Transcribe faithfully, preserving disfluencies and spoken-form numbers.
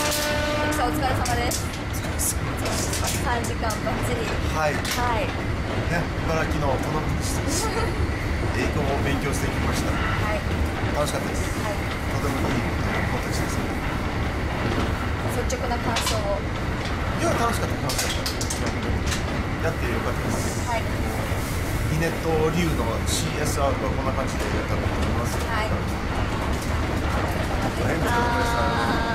さんお疲れ様です。さんじかんばっちり。 はい。 はい。 ね、茨城の子供たちです。英語を勉強してきました。 はい。 楽しかったです。 はい。 とてもいい子たちです。 率直な感想を。 いや、楽しかった、楽しかった。やってよかったです。 はい。 イネット流の シーエスアール はこんな感じでやったと思います。 はい。 大変でした。